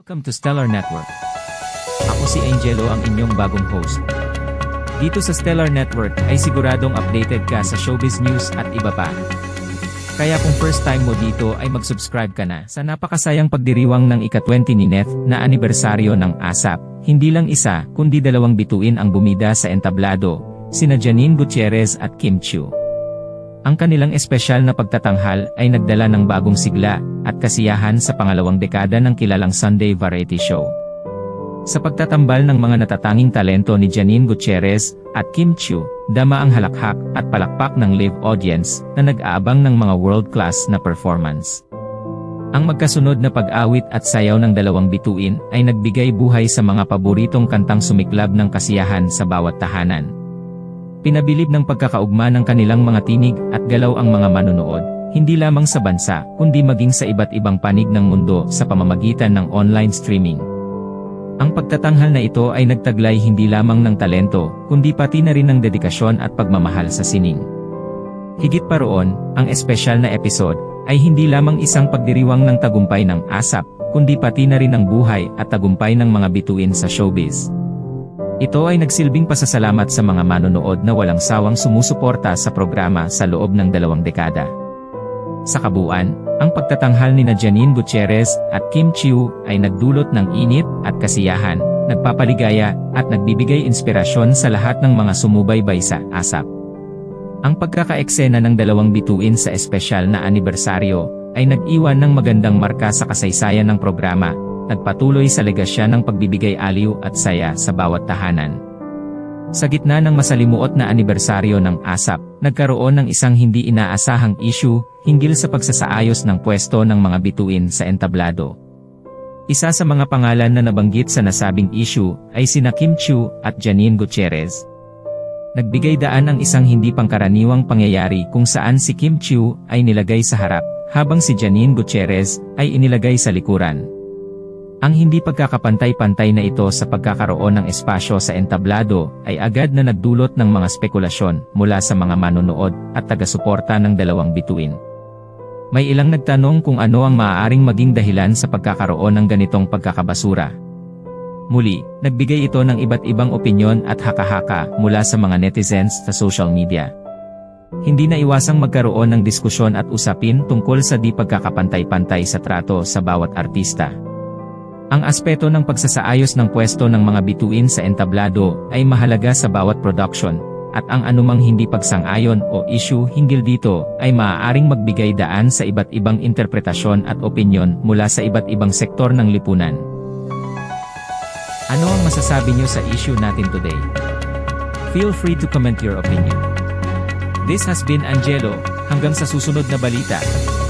Welcome to Stellar Network. Ako si Angelo, ang inyong bagong host. Dito sa Stellar Network ay siguradong updated ka sa showbiz news at iba pa. Kaya kung first time mo dito ay mag-subscribe ka na sa napakasayang pagdiriwang ng ika-20 ni Neth na anibersaryo ng ASAP. Hindi lang isa, kundi dalawang bituin ang bumida sa entablado, sina Janine Gutierrez at Kim Chiu. Ang kanilang espesyal na pagtatanghal ay nagdala ng bagong sigla at kasiyahan sa pangalawang dekada ng kilalang Sunday variety show. Sa pagtatambal ng mga natatanging talento ni Janine Gutierrez at Kim Chiu, dama ang halakhak at palakpak ng live audience na nag-aabang ng mga world-class na performance. Ang magkasunod na pag-awit at sayaw ng dalawang bituin ay nagbigay buhay sa mga paboritong kantang sumiklab ng kasiyahan sa bawat tahanan. Pinabilib ng pagkakaugma ng kanilang mga tinig at galaw ang mga manonood, hindi lamang sa bansa, kundi maging sa iba't ibang panig ng mundo sa pamamagitan ng online streaming. Ang pagtatanghal na ito ay nagtaglay hindi lamang ng talento, kundi pati na rin ng dedikasyon at pagmamahal sa sining. Higit pa roon, ang espesyal na episode ay hindi lamang isang pagdiriwang ng tagumpay ng ASAP, kundi pati na rin ang buhay at tagumpay ng mga bituin sa showbiz. Ito ay nagsilbing pasasalamat sa mga manonood na walang sawang sumusuporta sa programa sa loob ng 2 dekada. Sa kabuuan, ang pagtatanghal ni Janine Gutierrez at Kim Chiu ay nagdulot ng init at kasiyahan, nagpapaligaya at nagbibigay inspirasyon sa lahat ng mga sumubaybay sa ASAP. Ang pagkakaeksena ng dalawang bituin sa espesyal na anibersaryo ay nag-iwan ng magandang marka sa kasaysayan ng programa, nagpatuloy sa legasya ng pagbibigay aliw at saya sa bawat tahanan. Sa gitna ng masalimuot na anibersaryo ng ASAP, nagkaroon ng isang hindi inaasahang issue hinggil sa pagsasaayos ng pwesto ng mga bituin sa entablado. Isa sa mga pangalan na nabanggit sa nasabing issue ay sina Kim Chiu at Janine Gutierrez. Nagbigay daan ang isang hindi pangkaraniwang pangyayari kung saan si Kim Chiu ay nilagay sa harap, habang si Janine Gutierrez ay inilagay sa likuran. Ang hindi pagkakapantay-pantay na ito sa pagkakaroon ng espasyo sa entablado ay agad na nagdulot ng mga spekulasyon mula sa mga manonood at taga-suporta ng dalawang bituin. May ilang nagtanong kung ano ang maaaring maging dahilan sa pagkakaroon ng ganitong pagkakabasura. Muli, nagbigay ito ng iba't ibang opinyon at haka-haka mula sa mga netizens sa social media. Hindi na iwasang magkaroon ng diskusyon at usapin tungkol sa di pagkakapantay-pantay sa trato sa bawat artista. Ang aspeto ng pagsasaayos ng pwesto ng mga bituin sa entablado ay mahalaga sa bawat production, at ang anumang hindi pagsang-ayon o issue hinggil dito ay maaaring magbigay daan sa iba't ibang interpretasyon at opinyon mula sa iba't ibang sektor ng lipunan. Ano ang masasabi niyo sa issue natin today? Feel free to comment your opinion. This has been Angelo, hanggang sa susunod na balita.